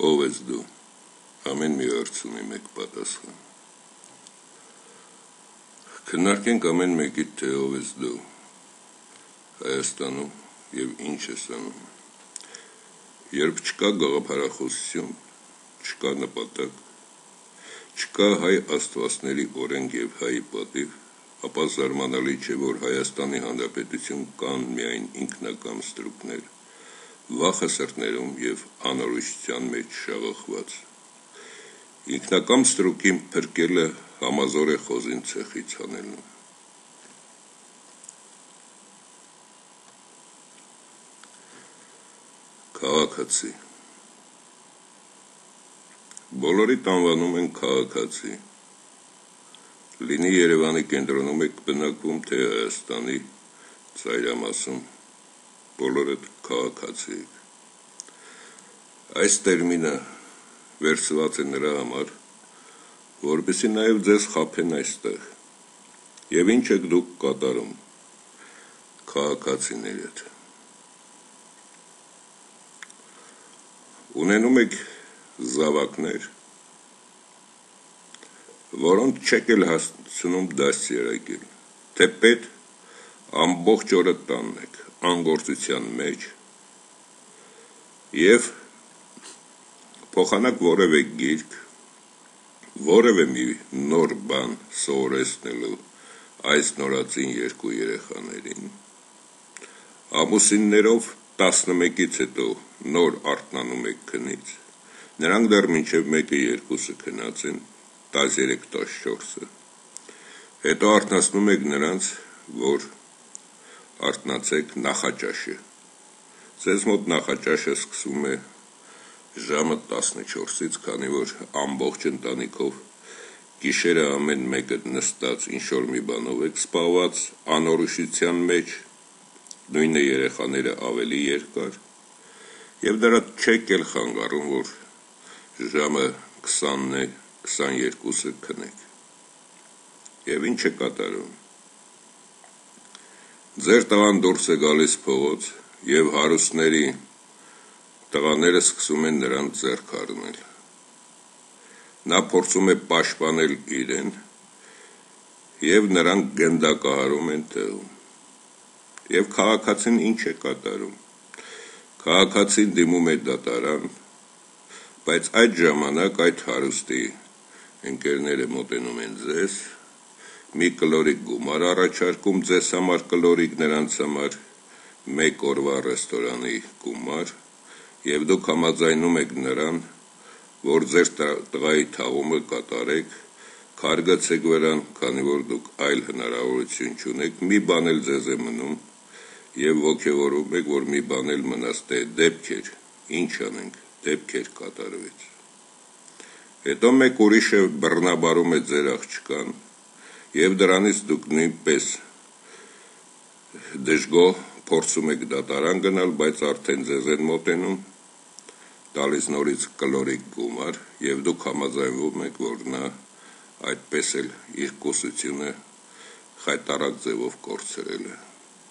Ով ես դու, ամեն մի հարց ունի մեկ պատասխան։ Քննարկենք ամեն մեկիդ թե ով ես դու, Հայաստանում և ինչ ես անում։ Երբ չկա գաղափարախոսություն, չկա նպատակ, չկա հայ աստվածների օրենք և հայի պատիվ, ապա զարմանալի չէ, որ Հայաստանի Հանրապետություն կան միայն ինքնակամ ստրուկներ, վախը սրտներում և անորոշության մեջ շաղախված։ Ինքնակամ ստրուկին փրկելը համազոր է խոզին ցեխից հանելուն։ Քաղաքացի։ Բոլորիդ անվանում են քաղաքացի։ Լինի Երևանի կենտրոնում եք բնակվում, թե Հայաստանի ծայրամասում, բոլորդ քաղաքացի եք։ Այս տերմինը վերցված է նրա համար, որպեսզի նաև ձեզ խաբեն այստեղ։ Եվ ինչ եք դուք կատարում, քաղաքացիներդ։ Ունենում եք զավակներ, որոնց չեք էլ հասցնում դաստիարակել, թեպետ ամբողջ օրը տանն եք, անգործության մեջ և փոխանակ որևէ գիրք, որևէ մի նոր բան սովորեցնելու այս նորածին երկու երեխաներին, ամուսիններով 11-ից հետո նոր արթնանում եք քնից, նրանք դեռ մինչև 1-2-ը քնած են, 13-14-ը, հետո արթնացնում եք նրանց, որ արթնացեք նախաճաշը, ձեզ մոտ նախաճաշը սկսվում է ժամը 14-ից, քանի որ ամբողջ ընտանիքով գիշերը ամեն մեկը նստած ինչ-որ մի բանով եք զբաղված անորոշության մեջ, նույնը երեխաները ավելի երկար, և դրա չեք էլ խանգարում, որ ժամը 20-ն է, 22-ը քնեք։ Եվ ինչ է կատարում։ Ձեր տղան դուրս է գալիս փողոց, և հարուստների տղաները սկսում են նրան ձեռք առնել։ Նա փորձում է պաշտպանել իրեն, և նրանք գնդակահարում են տեղում։ Եվ քաղաքացին ինչ է կատարում։ Քաղաքացին դիմում է դատարան, բայց այդ ժամանակ այդ հարուստի ընկերները մոտենում են ձեզ, մի կլորիկ գումար առաջարկում ձեզ համար, կլորիկ նրանց համար, 1 օրվա ռեստորանի գումար, և դուք համաձայնում եք նրան, որ ձեր տղայի թաղումը կատարեք, քարգացեք վրան, քանի որ դուք այլ հնարավորություն չունեք, մի բան էլ ձեզ է մնում, և ոգևորում եք, որ մի բան էլ մնաց, դեպքեր, ինչ անենք, դեպքեր կատարվեց։ Հետո մեկ ուրիշը բռնաբարում է ձեր աղջկան, և դրանից դուք նույնպես դժգոհ փորձում եք դատարան գնալ, բայց արդեն ձեզ են մոտենում, տալիս նորից կլորիկ գումար, և դուք համաձայնվում եք, որ նա այդպես էլ իր կուսությունը խայտառակ ձևով կորցրել է։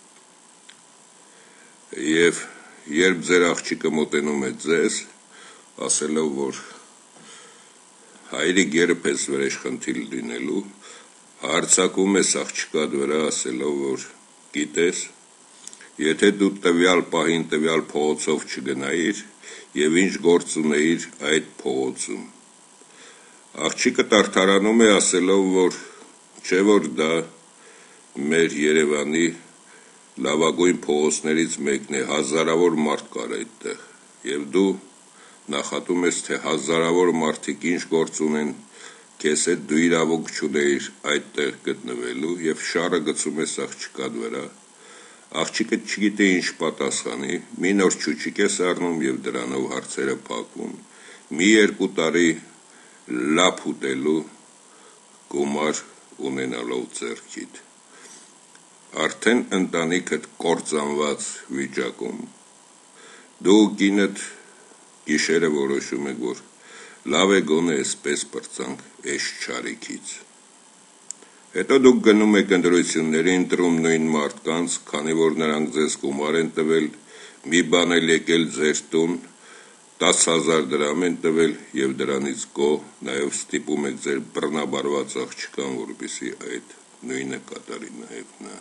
Եվ երբ ձեր աղջիկը մոտենում է ձեզ, ասելով, որ հայրիկ երբ ես վրեժխնդիր լինելու, հարձակում ես աղջկադ վրա, ասելով, որ գիտես, եթե դու տվյալ պահին տվյալ փողոցով չգնայիր, և ինչ գործ ունեիր այդ փողոցում։ Աղջիկը արդարանում է, ասելով, որ չէ որ դա մեր Երևանի լավագույն փողոցներից մեկն է, հազարավոր մարդ կար այդտեղ, և դու նախատում ես, թե հազարավոր մարդիկ ինչ գործ ունեն, քեզ հետ դու իրավունք չունեիր այդտեղ գտնվելու, և շառը գցում ես աղջկադ վրա, աղջիկը չգիտի ինչ պատասխանի, մի նոր չուչիկ ես առնում և դրանով հարցերը փակվում, մի 2 տարի լափ ուտելու գումար ունենալով ձեռքիդ։ Արդեն ընտանիքդ կործանված վիճակում, դու կինդ գիշերը որոշում եք, որ լավ է գոնե էսպես պրծանք էս չարիքից։ Հետո դուք գնում եք ընտրությունների, ընտրում նույն մարդկանց, քանի որ նրանք ձեզ գումար են տվել, մի բան էլ եկել ձեր տուն, 10,000 դրամ են տվել եւ դրանից գոհ նաեւ ստիպում եք ձեր բռնաբարված աղջկան, որպեսզի այդ նույնը կատարի նաեւ նա։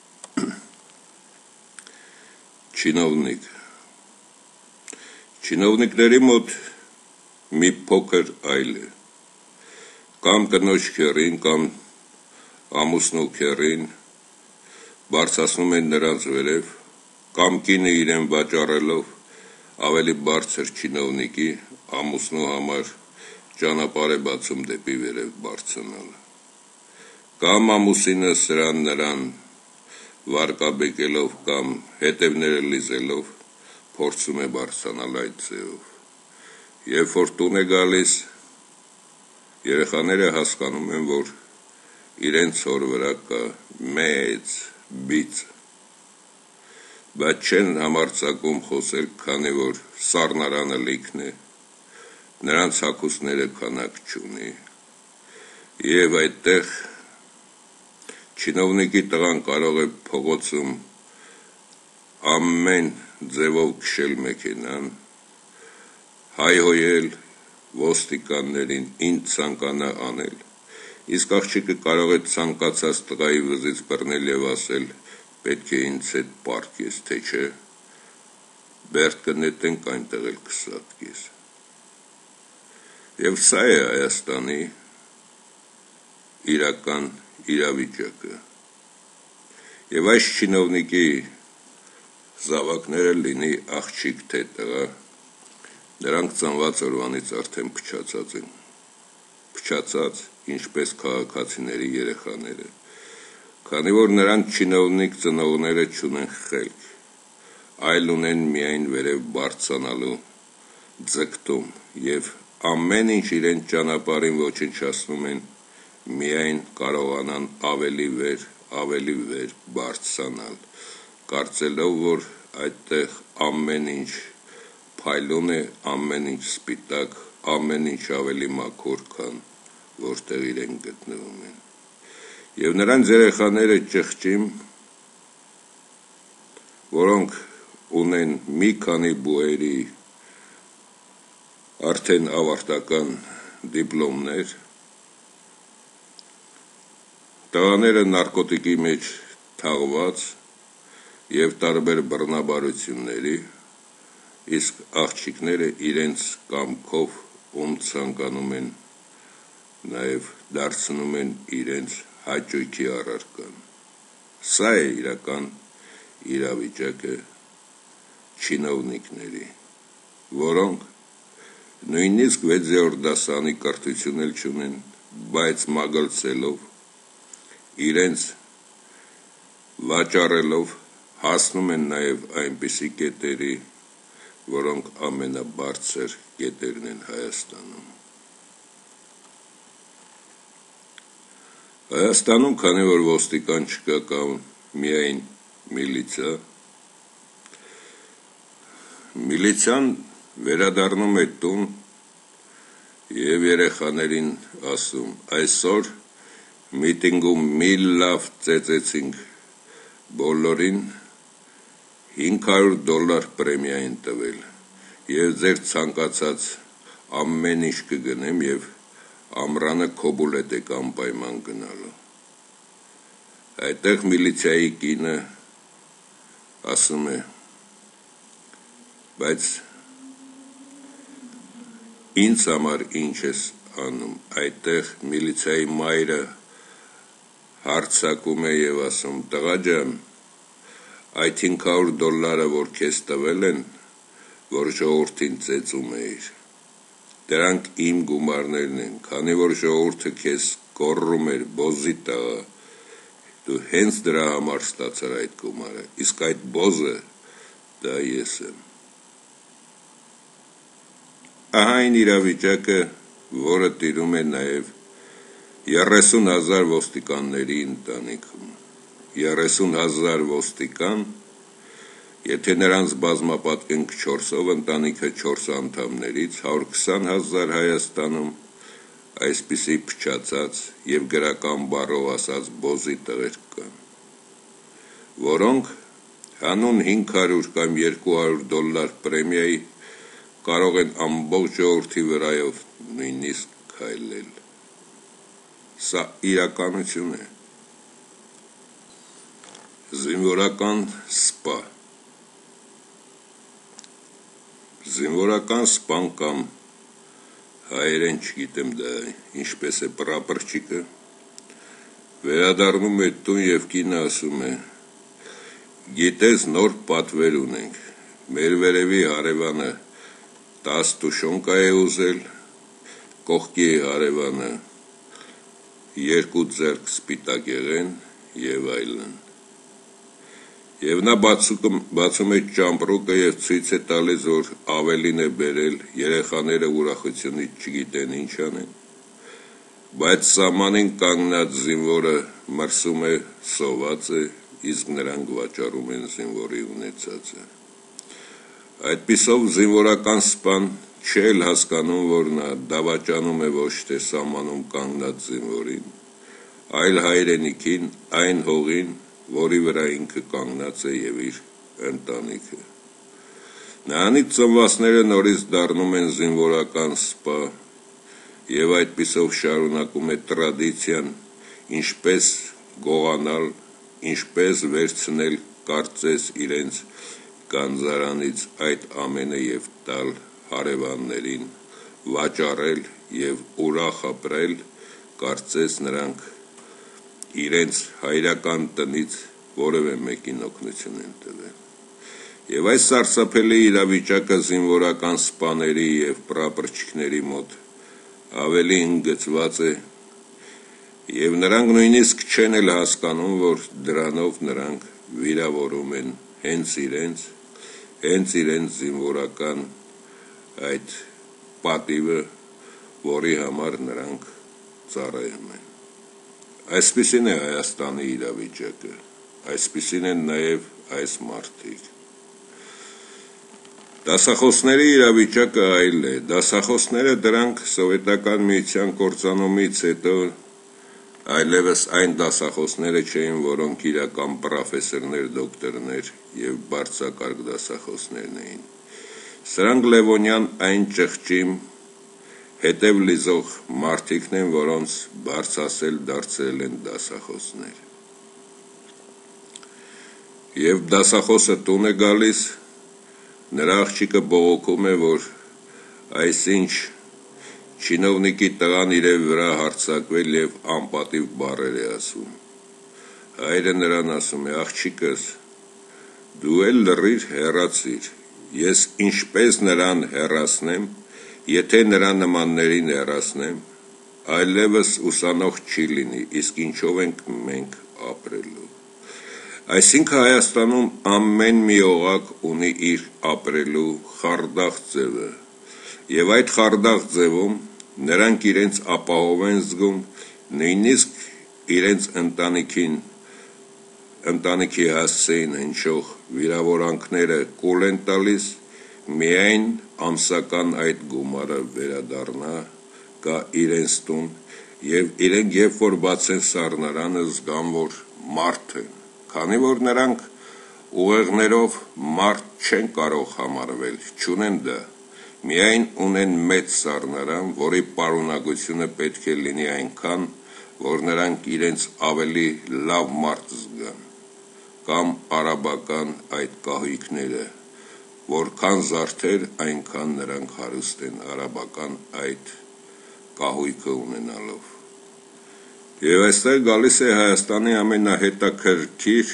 Չինովնիկների մոտ մի փոքր այլ է, կամ կնոջ քեռին, կամ ամուսնու քեռին բարձրացնում են նրանց վերև, կամ կինը իրեն վաճառելով ավելի բարձր չինովնիկի ամուսնու համար ճանապարհ է բացում դեպի վերև բարձրանալ, կամ ամուսինը սրան նրան վարկաբեկելով կամ հետևները լիզելով փորձում է բարձրանալ այդ ձևով, երբ որ տուն է գալիս, երեխաները հասկանում են, որ իրենց հոր վրա կա մեծ բիծ, բայց չեն համարձակում խոսել, քանի որ սառնարանը լիքն է, նրանց հագուստները քանակ չունի, եւ այդտեղ չինովնիկի տղան կարող է փողոցում ամեն ձևով քշել մեքենան, հայհոյել ոստիկաններին, ինչ ցանկանա անել, իսկ աղջիկը կարող է ցանկացած տղայի վզից բռնել եւ ասել, պետք է ինձ հետ պարկես, թե չէ, բերդ կնետենք այնտեղ էլ կսատկես։ Եվ սա է Հայաստանի իրական իրավիճակը։ Եվ այս չինովնիկի զավակները լինի աղջիկ թե տղա, նրանք ծնված օրվանից արդեն փչացած են, փչացած, ինչպես քաղաքացիների երեխաները, քանի որ նրանք չինովնիկ ծնողները չունեն խելք, այլ ունեն միայն վերև բարձրանալու ձգտում եւ ամեն ինչ իրեն ճանապարհին ոչնչացնում են, միայն կարողանան ավելի վեր բարձրանալ, կարծելով, որ այդտեղ ամեն ինչ փայլուն է, ամեն ինչ սպիտակ, ամեն ինչ ավելի մաքուր, քան որտեղ իրեն գտնվում են։ Եվ նրանց երեխաները ճղճիմ, որոնք ունեն մի քանի բուհերի արդեն ավարտական դիպլոմներ, տղաները նարկոտիկի մեջ թաղված եւ տարբեր բռնաբարությունների, իսկ աղջիկները իրենց կամքով ում ցանկանում են նաեւ դարձնում են իրենց հաճույքի առարկան։ Սա է իրական իրավիճակը չինովնիկների, որոնք նույնիսկ 6-րդ դասանի կրթություն էլ չունեն, բայց մագլցելով, իրենց վաճառելով հասնում են նաև այնպիսի կետերի, որոնք ամենաբարձր կետերն են Հայաստանում։ Հայաստանում, քանի որ ոստիկան չկա կամ միայն միլիցիան վերադառնում է տուն եւ երեխաներին ասում, այսօր միտինգում մի լավ ծեծեցինք բոլորին, $500 պրեմիա են տվել եւ ձեր ցանկացած ամեն ինչ կգնեմ եւ ամռանը քոբուլետ եք անպայման գնալու։ Այդտեղ միլիցիայի կինը ասում է, բայց ինձ համար ինչ ես անում, այդտեղ միլիցիայի մայրը հարցակում է եւ ասում, տղա ջան, այդ $500, որ քեզ տվել են, որ ժողովրդին ծեծում էիր, դրանք իմ գումարներն են, քանի որ ժողովուրդը քեզ կոռում էր, բոզի տղա, դու հենց դրա համար ստացար այդ գումարը, իսկ այդ բոզը դա ես եմ։ Ահա այն իրավիճակը, որը տիրում է նաև 30,000 ոստիկանների ընտանիքում։ 30,000 ոստիկան, եթե նրանց բազմապատկենք 4-ով ընտանիքը 4 անդամներից, 120,000 Հայաստանում այսպիսի փչացած եւ գրական բառով ասած բոզի տղեր կան, որոնք հանուն $500 կամ $200 պրեմիայի կարող են ամբողջ ժողովրդի վրայով նույնիսկ քայլել։ Սա իրականություն է։ Զինվորական սպա։ Զինվորական սպան կամ հայերեն չգիտեմ դա ինչպես է պրապորչիկը, վերադառնում է տուն և կինը ասում է. գիտես նոր պատվեր ունենք, մեր վերևի հարևանը 10 տուշոնկա է ուզել, կողքի հարևանը 2 ձեռք սպիտակ եղեն և այլն։ Եվ նա բացում է ճամպրուկը և ցույց է տալիս, որ ավելին է բերել, երեխաները ուրախությունից չգիտեն ինչ անեն, բայց սահմանին կանգնած զինվորը մրսում է, սոված է, իսկ նրանք վաճառում են զինվորի ունեցածը։ Այդպիսով զինվորական սպան չի էլ հասկանում, որ նա դավաճանում է ոչ թե սահմանում կանգնած զինվորին, այլ հայրենիքին, այն հողին, որի վրա ինքը կանգնած է և իր ընտանիքը։ Նրանից ծնվածները նորից դառնում են զինվորական սպա և այդպիսով շարունակում է տրադիցիան, ինչպես գողանալ, ինչպես վերցնել կարծես իրենց գանձարանից այդ ամենը և տալ հարևաններին, վաճառել և ուրախ ապրել, կարծես նրանք իրենց հայրական տնից որևէ մեկին օգնություն են տվել։ Եվ այս սարսափելի իրավիճակը զինվորական սպաների և պրապորչիկների մոտ ավելի ընդգծված է, և նրանք նույնիսկ չեն էլ հասկանում, որ դրանով նրանք վիրավորում են հենց իրենց զինվորական այդ պատիվը, որի համար նրանք ծառայում են։ Այսպիսին է Հայաստանի իրավիճակը, այսպիսին են նաև այս մարդիկ։ Դասախոսների իրավիճակը այլ է։ Դասախոսները դրանք սովետական միության կործանումից հետո այլևս այն դասախոսները չէին, որոնք իրական պրոֆեսորներ, դոկտորներ և բարձրակարգ դասախոսներն էին։ Սրանք Լևոնյան այն ճղճիմ հետև լիզող մարդիկն են, որոնց բարձրացել դարձրել են դասախոսներ։ Եվ դասախոսը տուն է գալիս, նրա աղջիկը բողոքում է, որ այսինչ չինովնիկի տղան իրեն վրա հարձակվել և անպատիվ բառեր է ասում։ Հայրը նրան ասում է. աղջիկս, դու էլ լռիր, հեռացիր, ես ինչպես նրան հեռացնեմ, եթե նրա նմաններին հեռացնեմ, այլևս ուսանող չի լինի, իսկ ինչով ենք մենք ապրելու։ Այսինքն Հայաստանում ամեն մի օղակ ունի իր ապրելու խարդախ ձևը, և այդ խարդախ ձևում նրանք իրենց ապահով են զգում, նույնիսկ իրենց ընտանիքի հասցեին հնչող վիրավորանքները կուլ են տալիս, միայն ամսական այդ գումարը վերադառնա, գա իրենց տուն, և իրենք երբ որ բացեն սառնարանը զգան, որ մարդ են, քանի որ նրանք ուղեղներով մարդ չեն կարող համարվել, չունեն դա, միայն ունեն մեծ սառնարան, որի պարունակությունը պետք է լինի այնքան, որ նրանք իրենց ավելի լավ մարդ զգան, կամ արաբական այդ կահույքները, որքան զարդեր, այնքան նրանք հարուստ են արաբական այդ կահույքը ունենալով։ Եվ այստեղ գալիս է Հայաստանի ամենահետաքրքիր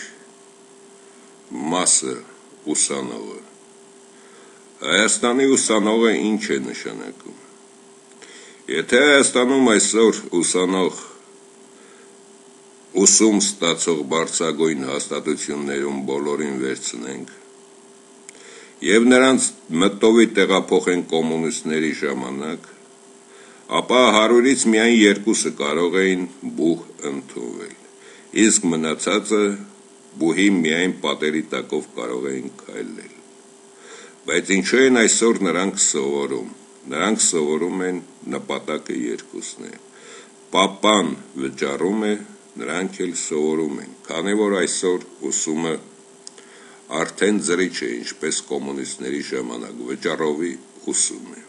մասը, ուսանողը։ Հայաստանի ուսանողը ինչ է նշանակում։ Եթե Հայաստանում այսօր ուսանող ուսում ստացող բարձրագույն հաստատություններում բոլորին վերցնենք և նրանց մտովի տեղափոխեն կոմունիստների ժամանակ, ապա 100-ից միայն 2-ը կարող էին բուհ ընդունվել, իսկ մնացածը բուհի միայն պատերի տակով կարող էին քայլել։ Բայց ինչու են այսօր նրանք սովորում։ Նրանք սովորում են նպատակը երկուսն է։ Պապան վճարում է, նրանք էլ սովորում են, քանի որ այսօր ուսումը արդեն ձրիչ է, ինչպես կոմունիստների ժամանակ, վճարովի ուսում է։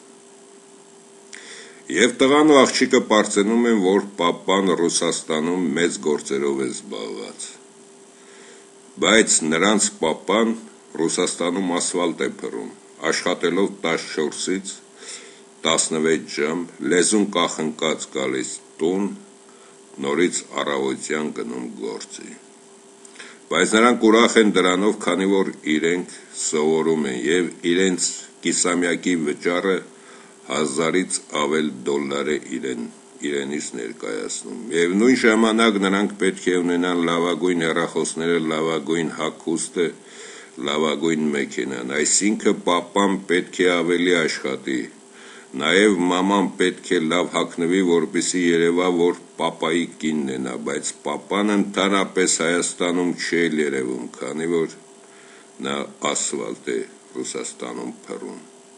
Եվ տղան ու աղջիկը պարծենում են, որ պապան Ռուսաստանում մեծ գործերով է զբաղված, բայց նրանց պապան Ռուսաստանում ասֆալտ է փռում, աշխատելով 14-ից 16 ժամ, լեզուն կախնկած գալիս տուն, նորից առավոտյան գնում գործի։ Բայց նրանք ուրախ են դրանով, քանի որ իրենք սովորում են եւ իրենց կիսամյակի վճարը 1000-ից ավել դոլար է իրենից ներկայացնում։ Եվ նույն ժամանակ նրանք պետք է ունենան լավագույն հեռախոսները, լավագույն հագուստը, լավագույն մեքենան, այսինքն պապան պետք է ավելի աշխատի, նաև մաման պետք է լավ հագնվի, որպեսզի երևա, որ պապայի կինն է նա, բայց պապան ընդհանրապես Հայաստանում չի երևում, քանի որ նա ասֆալտ է Ռուսաստանում փռում։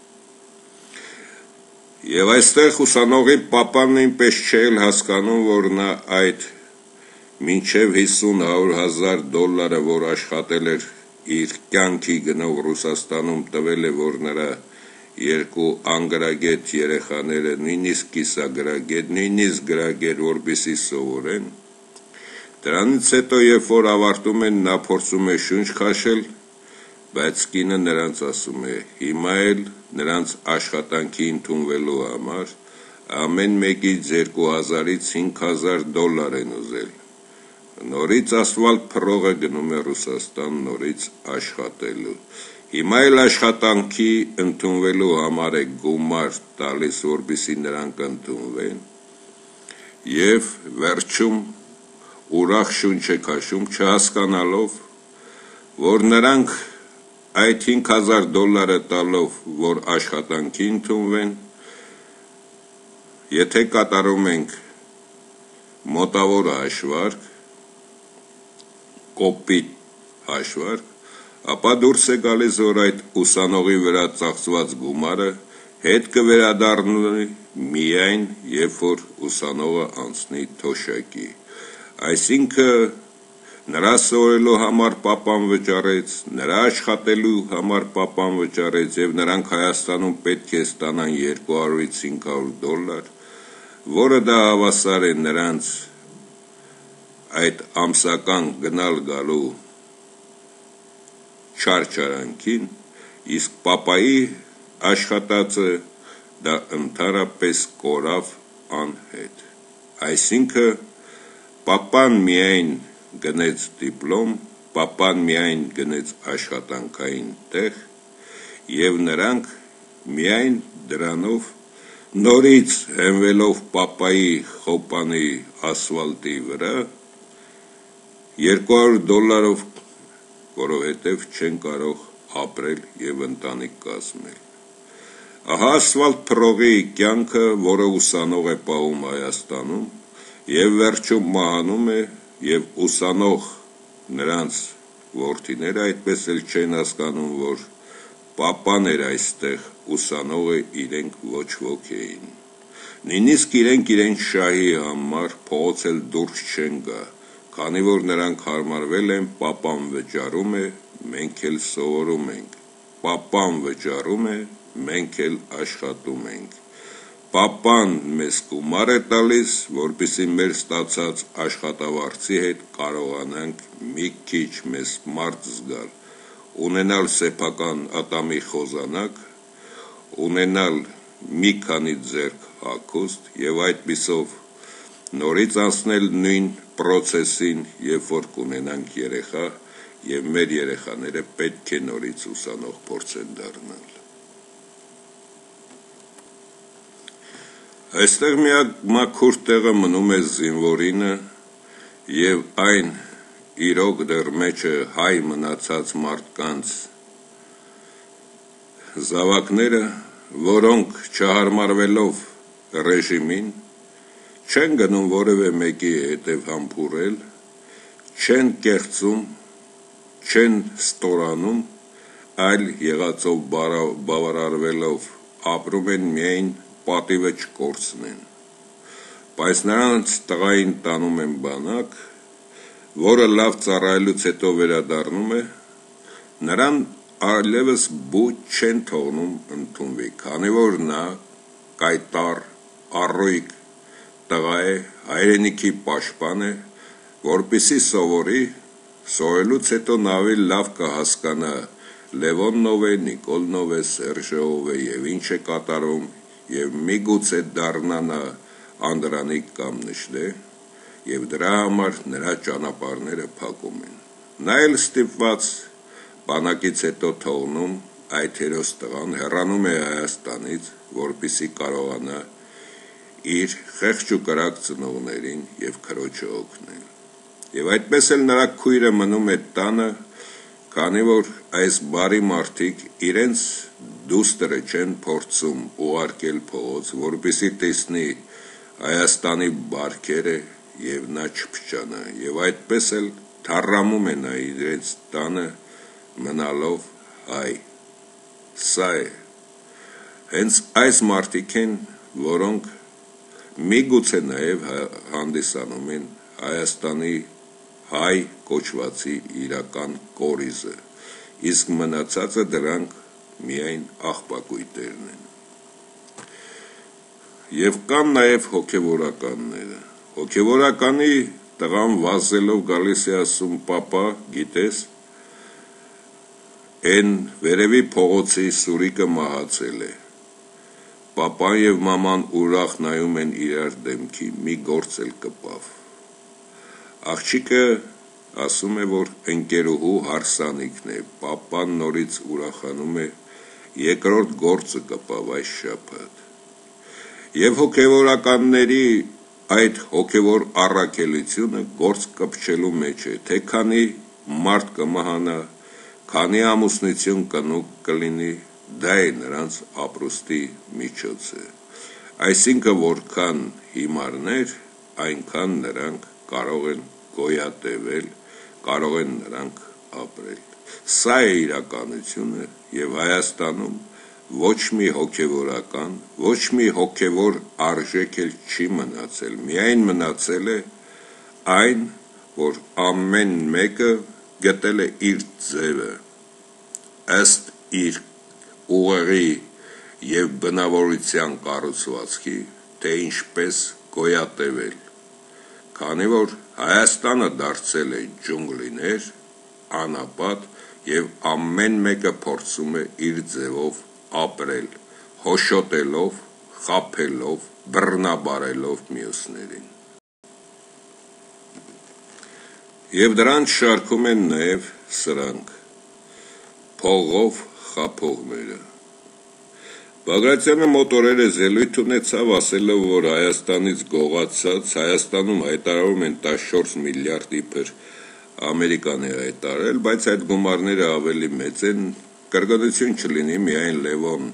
Եվ այստեղ ուսանողի պապան նույնպես չէ հասկանում, որ նա այդ մինչև 50-100 հազար դոլարը, որ աշխատել էր իր կյանքի գնով Ռուսաստանում, տվել է, որ նրա երկու անգրագետ երեխաները, նույնիսկ կիսագրագետ, նույնիսկ գրագետ, որպեսզի սովորեն, դրանից հետո, երբ որ ավարտում են, նա փորձում է շունչ քաշել, բայց կինը նրանց ասում է, հիմա էլ նրանց աշխատանքի ընդունվելու համար ամեն մեկից 2000-ից 5000 դոլար են ուզել։ Նորից ասֆալտ փռողը գնում է Ռուսաստան նորից աշխատելու։ Հիմա էլ աշխատանքի ընդունվելու համար է գումար տալիս, որպեսզի նրանք ընդունվեն, եւ վերջում ուրախ շունչ է քաշում, չհասկանալով, որ նրանք այդ 5000 դոլարը տալով, որ աշխատանքի ընդունվեն, եթե կատարում ենք մոտավոր հաշվարկ, կոպիտ հաշվարկ, ապա դուրս է գալիս, որ այդ ուսանողի վրա ծախսված գումարը հետ կվերադառնի միայն, երբ որ ուսանողը անցնի թոշակի։ Այսինքն նրա սովորելու համար պապան վճարեց, նրա աշխատելու համար պապան վճարեց եւ նրանք Հայաստանում պետք է ստանան 200-ից 500 դոլար, որը դա հավասար է նրանց այդ ամսական գնալ գալու չարչարանքին, իսկ պապայի աշխատածը դա ընդհանրապես կորավ անհետ։ Այսինքն պապան միայն գնեց դիպլոմ, պապան միայն գնեց աշխատանքային տեղ, եւ նրանք միայն դրանով նորից հենվելով պապայի խոպանի ասֆալտի վրա 200 դոլարով, որովհետև չեն կարող ապրել եւ ընտանիք կազմել։ Ահա ասֆալտ փռողի կյանքը, որը ուսանող է պահում Հայաստանում եւ վերջում մահանում է, եւ ուսանող նրանց որդիները այդպես էլ չեն հասկանում, որ պապան էր այստեղ, ուսանողը իրենք ոչ ոք էին։ Նույնիսկ իրենք շահի համար փողոց էլ դուրս չեն գա, քանի որ նրանք հարմարվել են, պապան վճարում է, մենք էլ սովորում ենք, պապան վճարում է, մենք էլ աշխատում ենք, պապան մեզ գումար է տալիս, որպեսզի մեր ստացած աշխատավարձի հետ կարողանանք մի քիչ մեզ մարդ զգալ, ունենալ սեփական ատամի խոզանակ, ունենալ մի քանի ձեռք հագուստ եւ այդպիսով նորից անցնել նույն պրոցեսին, երբ որ կունենանք երեխա, եւ մեր երեխաները պետք է նորից ուսանող փորձեն դառնալ։ Այստեղ միակ մաքուր տեղը մնում է զինվորինը եւ այն իրոք դեռ մեջը հայ մնացած մարդկանց զավակները, որոնք չհարմարվելով ռեժիմին չեն գնում որևէ մեկի հետև համբուրել, չեն կեղծում, չեն ստորանում, այլ եղածով բավարարվելով ապրում են միայն պատիվը չկորցնեն։ Բայց նրանց տղային տանում են բանակ, որը լավ ծառայելուց հետո վերադառնում է, նրան այլևս բույթ չեն թողնում ընդունվի, քանի որ նա կայտար, առույգ տղա է, հայրենիքի պաշտպան է, որպեսզի սովորի, սովորելուց հետո նա ավելի լավ կհասկանա Լևոնն է, Նիկոլն է, Սերժը է եւ ինչ է կատարում եւ միգուցե դառնա նա Անդրանիկ կամ Նժդե եւ դրա համար նրա ճանապարհները փակում են։ Նա էլ ստիպված բանակից հետո թողնում այդ հերոս տղան հեռանում է Հայաստանից, որպեսզի կարողանա իր խեղճ ու կրակ ծնողներին եւ քրոջը օգնել։ Եվ այդպես էլ նրա քույրը մնում է տանը, քանի որ այս բարի մարդիկ իրենց դուստրը չեն փորձում ուղարկել փողոց, որպեսզի տեսնի Հայաստանի բարքերը եւ նա չփչանա, եւ այդպես էլ թառամում է նա իրենց տանը մնալով հայ։ Սա է հենց այս մարդիկ են, որոնք միգուցե նաեւ հանդիսանում են Հայաստանի հայ կոչվածի իրական կորիզը, իսկ մնացածը դրանք միայն աղբակույտերն են։ Եվ կան նաև հոգևորականները։ Հոգևորականի տղան վազելով գալիս է ասում, պապա, գիտես, են վերևի փողոցի Սուրիկը մահացել է։ Պապան եւ մաման ուրախ նայում են իրար դեմքի, մի գործ էլ կպավ։ Աղջիկը ասում է, որ ընկերուհու հարսանիքն է, պապան նորից ուրախանում է, երկրորդ գործը կպավ այս շաբաթ։ Եվ հոգևորականների այդ հոգևոր առաքելությունը գործ կպչելու մեջ է, թե քանի մարդ կմահանա, քանի ամուսնություն կնուկ կլինի, դա է նրանց ապրուստի միջոցը։ Այսինքն որքան հիմարներ, այնքան նրանք կարող են գոյատևել, կարող են նրանք ապրել։ Սա է իրականությունը եւ Հայաստանում ոչ մի հոգևորական, ոչ մի հոգևոր արժեք էլ չի մնացել, միայն մնացել է այն, որ ամեն մեկը գտել է իր ձևը, ըստ իր ուղեղի եւ բնավորության կառուցվածքի, թե ինչպես գոյատևել, քանի որ Հայաստանը դարձել է ջունգլիներ, անապատ եւ ամեն մեկը փորձում է իր ձևով ապրել, հոշոտելով, խաբելով, բռնաբարելով մյուսներին։ Եվ դրանց շարքում են նաև սրանք, փողով խաբողները։ Բագրատյանը մոտ օրերս ելույթ ունեցավ, ասելով, որ Հայաստանից գողացած, Հայաստանում հայտարարում են 14 միլիարդ իբր Ամերիկան է հայտարարել, բայց այդ գումարները ավելի մեծ են, կրկնություն չլինի միայն Լևոն,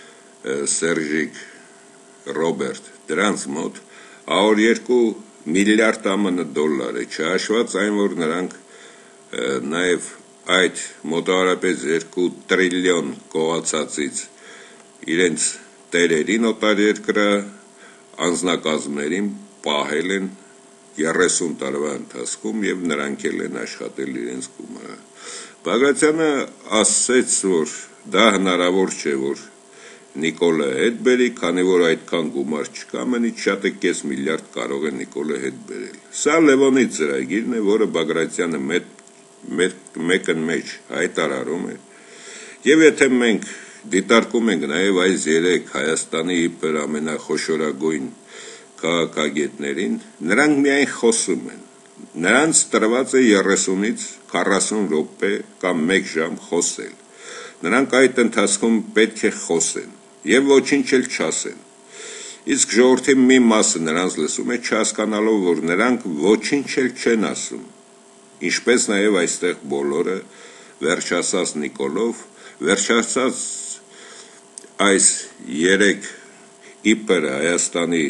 Սերժիկ, Ռոբերտ, դրանց մոտ 102 միլիարդ ԱՄՆ դոլար է, չհաշված այն, որ նրանք նաև այդ մոտավորապես 2 տրիլիոն գողացածից իրենց տերերին օտար երկրը անձնակազմերին պահել են 30 տարվա ընթացքում եւ նրանք էլ են աշխատել իրենց գումարը։ Բագրատյանը ասաց, որ դա հնարավոր չէ, որ Նիկոլը հետ բերի, քանի որ այդքան գումար չկա, մենից շատը կես միլիարդ կարող է Նիկոլը հետ բերել։ Սա Լևոնի ծրագիրն է, որը Բագրատյանը մեկն մեջ հայտարարում է։ Եվ եթե մենք դիտարկում ենք նաև այս 3 Հայաստանի իբր ամենախոշորագույն քաղաքագետներին, նրանք միայն խոսում են։ Նրանց տրված է 30-ից 40 րոպե կամ 1 ժամ խոսել։ Նրանք այդ ընթացքում պետք է խոսեն եւ ոչինչ էլ չասեն։ Իսկ ժողովրդի մի մասը նրանց լսում է, չհասկանալով, որ նրանք ոչինչ էլ չեն ասում։ Ինչպես նաև այստեղ բոլորը վերջացած Նիկոլով, վերջացած այս 3 իբր Հայաստանի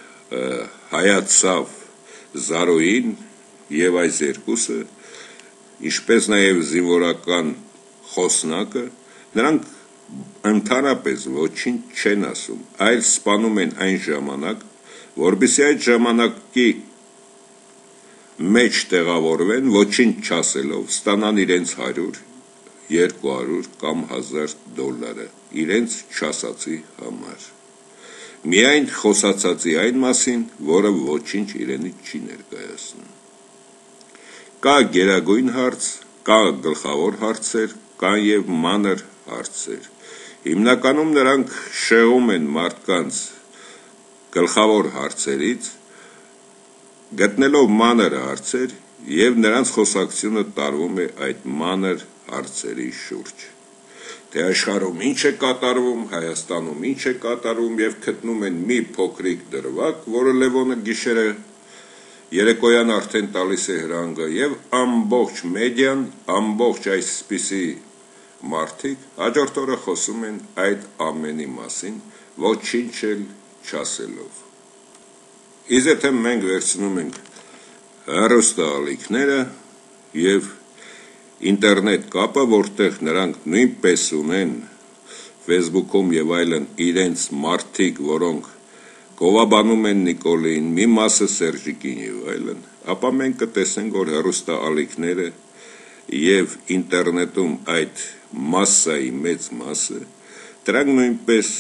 հայացավ Զարոյին եւ այս երկուսը, ինչպես նաև զինվորական խոսնակը, նրանք ընդհանրապես ոչինչ չեն ասում, այլ սպանում են այն ժամանակ, որպեսզի այդ ժամանակի մեջ տեղավորվեն, ոչինչ չասելով, ստանան իրենց 100 200 կամ $1000 իրենց չասացի համար։ Միայն խոսացածի այն մասին, որը ոչինչ իրենից չի ներկայացնում։ Կա գերագույն հարց, կա գլխավոր հարցեր, կան եւ մանր հարցեր։ Հիմնականում նրանք շեղում են մարդկանց գլխավոր հարցերից, գտնելով մանր հարցեր եւ նրանց խոսակցությունը տարվում է այդ մանր հարցերի շուրջ։ Թե աշխարհում ինչ է կատարվում, Հայաստանում ինչ է կատարվում եւ գտնում են մի փոքրիկ դրվագ, որը Լևոնը գիշերը երեկոյան արդեն տալիս է հրանգը եւ ամբողջ մեդիան, ամբողջ այսպիսի մարդիկ հաջորդ օրը խոսում են այդ ամենի մասին, ոչինչ էլ չասելով։ Իսկ եթե մենք վերցնում ենք հեռուստաալիքները եւ ինտերնետ կապը, որտեղ նրանք նույնպես ունեն Facebook-ում եւ այլն իրենց մարդիկ, որոնք գովաբանում են Նիկոլին, մի մասը Սերժիկին եւ այլն, ապա մենք կտեսնենք, որ հեռուստաալիքները եւ ինտերնետում այդ մասսայի մեծ մասը, դրանք նույնպես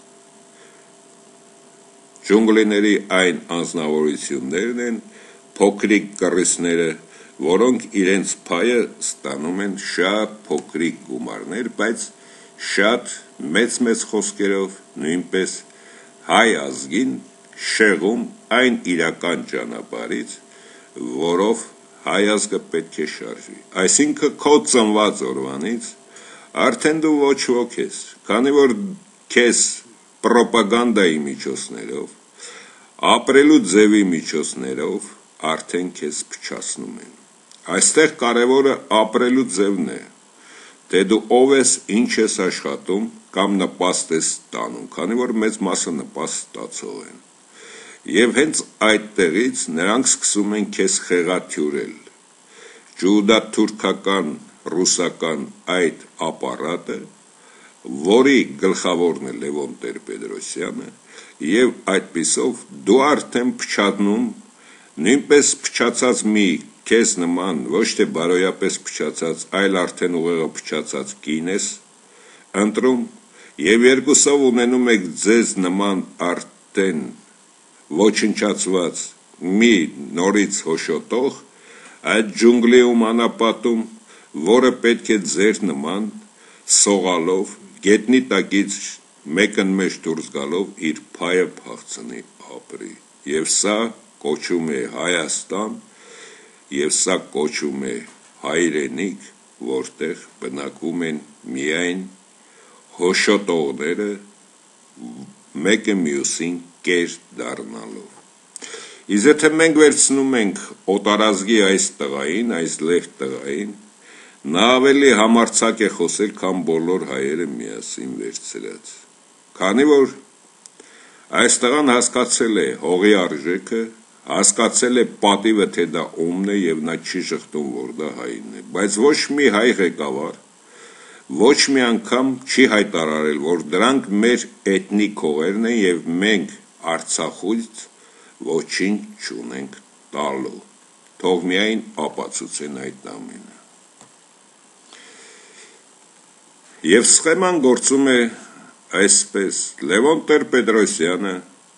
ջունգլիների այն անձնավորություններն են, փոքրիկ կռիսները, որոնք իրենց փայը ստանում են շատ փոքրիկ գումարներ, բայց շատ մեծ խոսքերով նույնպես հայ ազգին շեղում այն իրական ճանապարհից, որով հայ ազգը պետք է շարժվի։ Այսինքն քո ծնված օրվանից արդեն դու ոչ ոք ես, քանի որ քեզ պրոպագանդայի միջոցներով, ապրելու ձևի միջոցներով արդեն քեզ փչացնում են։ Այստեղ կարևորը ապրելու ձևն է, թե դու ով ես, ինչ ես աշխատում կամ նպաստ ես ստանում, քանի որ մեծ մասը նպաստ ստացող են։ Եվ հենց այդտեղից նրանք սկսում են քեզ խեղաթյուրել։ Ջուդա-թուրքական, ռուսական այդ ապարատը, որի գլխավորն է Լևոն Տեր-Պետրոսյանը, եւ այդպիսով դու արդեն փչանում, նույնպես փչացած մի քեզ նման ոչ թե բարոյապես փչացած, այլ արդեն ուղեղը փչացած կին ես ընտրում եւ երկուսով ունենում եք ձեզ նման արդեն ոչնչացված մի նորից հոշոտող այդ ջունգլիում անապատում, որը պետք է ձեր նման սողալով գետնի տակից մեկն մեջ դուրս գալով իր փայը փախցնի ապրի։ Եվ սա կոչում է Հայաստան, եւ սա կոչում է հայրենիք, որտեղ բնակվում են միայն հոշոտողները, մեկը մյուսին կեր դառնալով։ Իսկ եթե մենք վերցնում ենք օտարազգի այս տղային, այս լեհ տղային, նա ավելի համարձակ է խոսել, քան բոլոր հայերը միասին վերցրած։ Քանի որ այս տղան հասկացել է հողի արժեքը, հասկացել է պատիվը, թե դա ումն է եւ նա չի շղթում, որ դա հային է, բայց ոչ մի հայ ղեկավար ոչ մի անգամ չի հայտարարել, որ դրանք մեր էթնիկ հողերն են եւ մենք Արցախից ոչինչ չունենք տալու։ Թող միայն ապացուցեն այդ ամենը։ Եվ սխեման գործում է այսպես. Լևոն Տեր-Պետրոսյանը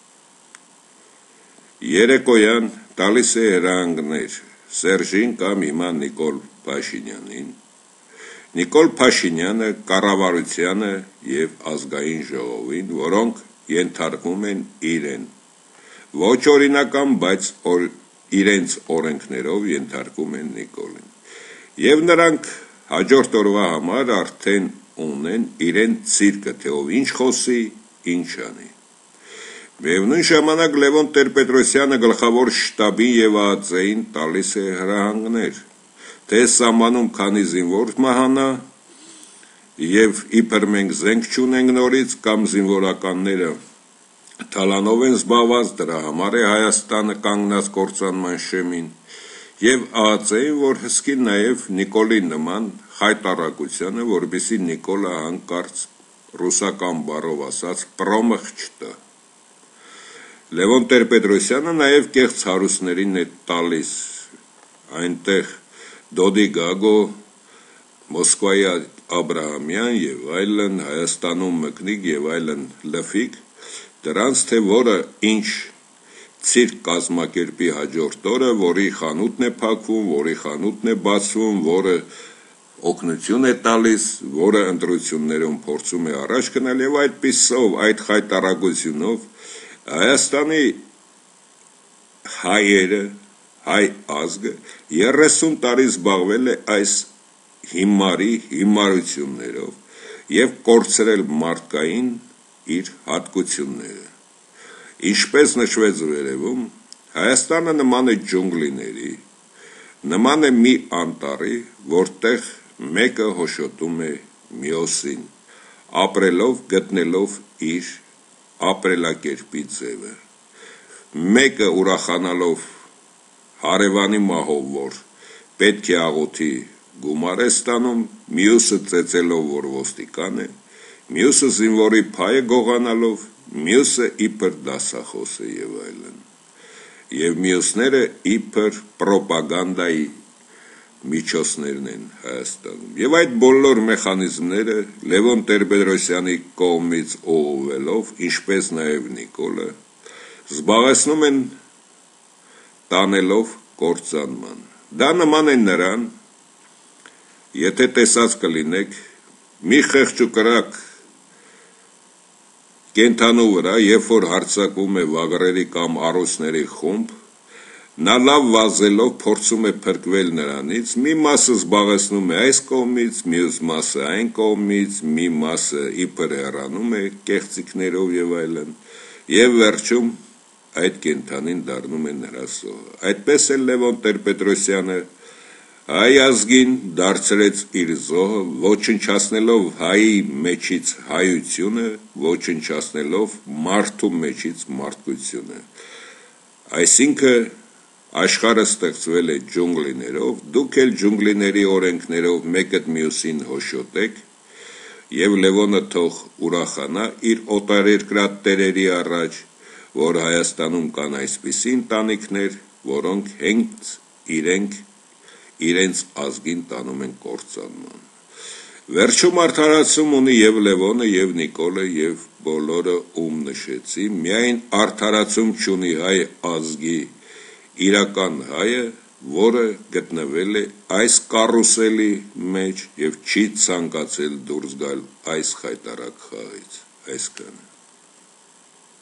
երեկոյան տալիս է հրանգներ Սերժին կամ հիմա Նիկոլ Փաշինյանին, Նիկոլ Փաշինյանը կառավարությանը եւ ազգային ժողովին, որոնք ենթարկվում են իրեն, ոչ օրինական, բայց իրենց օրենքներով ենթարկվում են Նիկոլին, եւ նրանք հաջորդ օրվա համար արդեն ունեն իրեն ցիրկը, թե ով ինչ խոսի, ինչ անի։ Միևնույն ժամանակ Լևոն Տեր-Պետրոսյանը գլխավոր շտաբին եւ ԱԱԾ-ին տալիս է հրահանգներ, թե սահմանում քանի զինվոր մահանա եւ իբր մենք զենք չունենք նորից կամ զինվորականները թալանով են զբաղված, դրա համար է Հայաստանը կանգնած կործանման շեմին եւ ԱԱԾ-ին, որ հսկի նաեւ Նիկոլի նման խայտարակությանը, որբիսի Նիկոլը հանկարծ ռուսական բառով ասած պրոմխ չտա։ Լևոն Տեր-Պետրոսյանը նաև կեղծ հարուստներին է տալիս այնտեղ Դոդի Գագո Մոսկվայի Աբրահամյան եւ այլն, Հայաստանում մկնիկ եւ այլն լֆիկ, դրանց թե որը ինչ ցիրկ կազմակերպի հաջորդ օրը, որի խանութն է փակվում, որի խանութն է բացվում, որը օգնություն է տալիս, որը ընտրություններում փորձում է առաջ գնալ եւ այդպիսով, այդ խայտարակությունով Հայաստանի հայերը, հայ ազգը 30 տարի զբաղվել է այս հիմարի հիմարություններով եւ կորցրել մարդկային իր հատկությունները։ Ինչպես նշվեց վերևում, Հայաստանը նման է ջունգլիների, նման է մի անտառի, որտեղ մեկը հոշոտում է մյուսին, ապրելով, գտնելով իր ապրելակերպի ձևը, մեկը ուրախանալով հարևանի մահով, որ պետք է աղոթի գումար է ստանում, մյուսը ծեծելով, որ ոստիկան է, մյուսը զինվորի փայ է գողանալով, մյուսը իբր դասախոս է եւ այլն, եւ մյուսները իբր պրոպագանդայի միջոցներն են Հայաստանում։ Եվ այդ բոլոր մեխանիզմները Լևոն Տեր-Պետրոսյանի կողմից օգովելով, ինչպես նաև Նիկոլը, զբաղեցնում են տանելով կործանման։ Դա նման է նրան, եթե տեսած կլինեք, մի խեղճուկրակ կենթանու վրա, երբ որ հարձակվում է վագրերի կամ առուսների խումբ, նա լավ վազելով փորձում է փրկվել նրանից, մի մասը զբաղեցնում է այս կողմից, մյուս մասը այն կողմից, մի մասը իբր հեռանում է կեղծիքներով եւ այլն, եւ վերջում այդ կենթանին դառնում է նրա զոհը։ Այդպես էլ Լևոն Տեր-Պետրոսյանը հայ ազգին դարձրեց իր զոհը, ոչնչացնելով հայի մեջից հայությունը, ոչնչացնելով մարդու մեջից մարդկությունը։ Այսինքն աշխարհը ստեղծվել է ջունգլիներով, դուք էլ ջունգլիների օրենքներով մեկըդ մյուսին հոշոտեք, եւ Լևոնը թող ուրախանա իր օտարերկրյա տերերի առաջ, որ Հայաստանում կան այսպիսի ընտանիքներ, որոնք հենց իրենց ազգին տանում են կործանման։ Վերջում արդարացում ունի եւ Լևոնը, եւ Նիկոլը, եւ բոլորը, ում նշեցի, միայն արդարացում չունի հայ ազգի իրական հայը, որը գտնվել է այս կարուսելի մեջ եւ չի ցանկացել դուրս գալ այս խայտարակ խաղից։ Այսքան